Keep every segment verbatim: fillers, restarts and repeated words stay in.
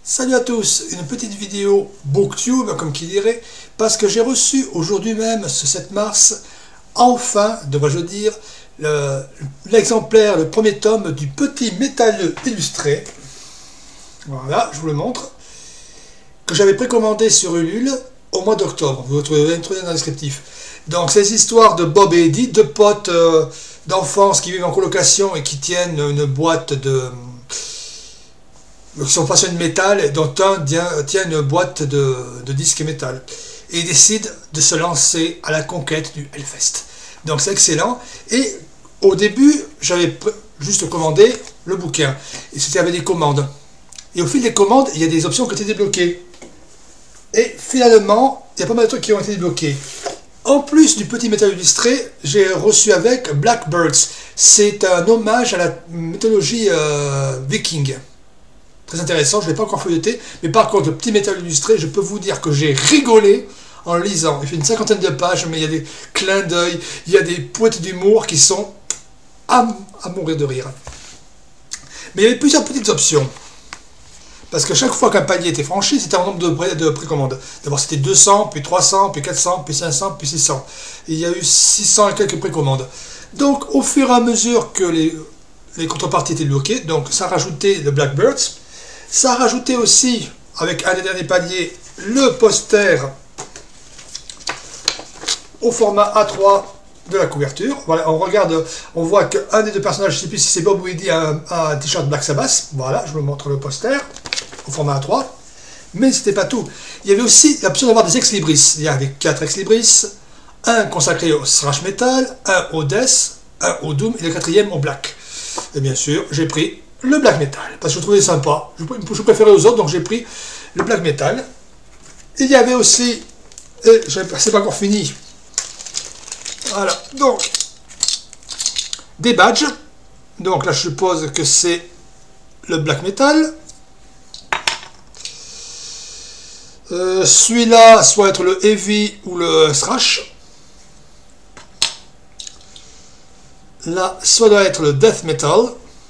Salut à tous, une petite vidéo Booktube, comme qui dirait, parce que j'ai reçu aujourd'hui même, ce sept mars, enfin, devrais-je dire, l'exemplaire, le, le premier tome du Petit Métalleux illustré. Voilà, je vous le montre, que j'avais précommandé sur Ulule au mois d'octobre. Vous le trouverez dans le descriptif. Donc, c'est l'histoire de Bob et Eddie, deux potes euh, d'enfance qui vivent en colocation et qui tiennent une boîte de... qui sont passionnés de métal, dont un tient une boîte de, de disques métal. Et ils décident de se lancer à la conquête du Hellfest. Donc c'est excellent. Et au début, j'avais juste commandé le bouquin. Et c'était avec des commandes. Et au fil des commandes, il y a des options qui ont été débloquées. Et finalement, il y a pas mal de trucs qui ont été débloqués. En plus du Petit Métal illustré, j'ai reçu avec Blackbirds. C'est un hommage à la mythologie euh, viking. Très intéressant, je ne l'ai pas encore feuilleté, mais par contre, le Petit Métal illustré, je peux vous dire que j'ai rigolé en lisant. Il fait une cinquantaine de pages, mais il y a des clins d'œil, il y a des pointes d'humour qui sont à, à mourir de rire. Mais il y avait plusieurs petites options. Parce que chaque fois qu'un palier était franchi, c'était un nombre de, pré de précommandes. D'abord c'était deux cents, puis trois cents, puis quatre cents, puis cinq cents, puis six cents. Et il y a eu six cents et quelques précommandes. Donc au fur et à mesure que les, les contreparties étaient bloquées, donc ça a rajouté le Blackbirds. Ça a rajouté aussi, avec un des derniers paliers, le poster au format A trois de la couverture. Voilà, on regarde, on voit qu'un des deux personnages, je ne sais plus si c'est Bob ou Eddie, a un, un t-shirt Black Sabbath. Voilà, je vous montre le poster au format A trois. Mais ce n'était pas tout. Il y avait aussi l'option d'avoir des ex-libris. Il y avait quatre ex-libris, un consacré au thrash metal, un au death, un au doom et le quatrième au black. Et bien sûr, j'ai pris le black metal, parce que je trouvais sympa. Je, je préférais aux autres, donc j'ai pris le black metal. Il y avait aussi, et c'est pas encore fini, voilà, donc, des badges. Donc là, je suppose que c'est le black metal. Euh, Celui-là, soit être le heavy ou le thrash. Là, soit doit être le death metal.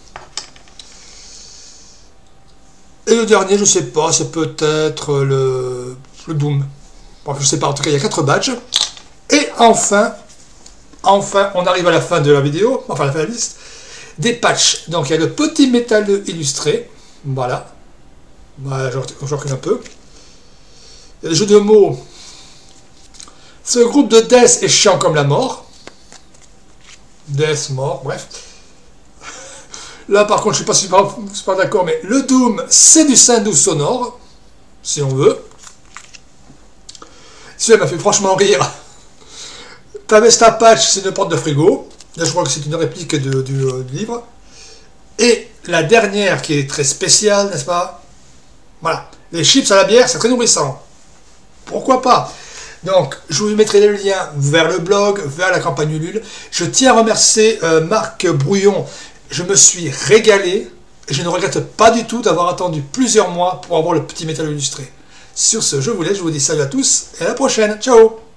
Et le dernier, je sais pas, c'est peut-être le, le Doom. Bon, je sais pas, en tout cas, il y a quatre badges. Et enfin, enfin, on arrive à la fin de la vidéo, enfin à la fin de la liste, des patchs. Donc il y a le Petit Métalleux illustré, voilà. Voilà, je recule un peu. Il y a le jeu de mots. Ce groupe de Death est chiant comme la mort. Death, mort, bref. Là, par contre, je ne suis pas super, super d'accord, mais le Doom, c'est du Synthwave sonore, si on veut. Celui-là m'a fait franchement rire. Tavesta Patch, c'est une porte de frigo. Là, je crois que c'est une réplique de, du, euh, du livre. Et la dernière, qui est très spéciale, n'est-ce pas? Voilà. Les chips à la bière, c'est très nourrissant. Pourquoi pas? Donc, je vous mettrai le lien vers le blog, vers la campagne Ulule. Je tiens à remercier euh, Marc Brouillon. Je me suis régalé et je ne regrette pas du tout d'avoir attendu plusieurs mois pour avoir le Petit Métal illustré. Sur ce, je vous laisse, je vous dis salut à tous et à la prochaine. Ciao!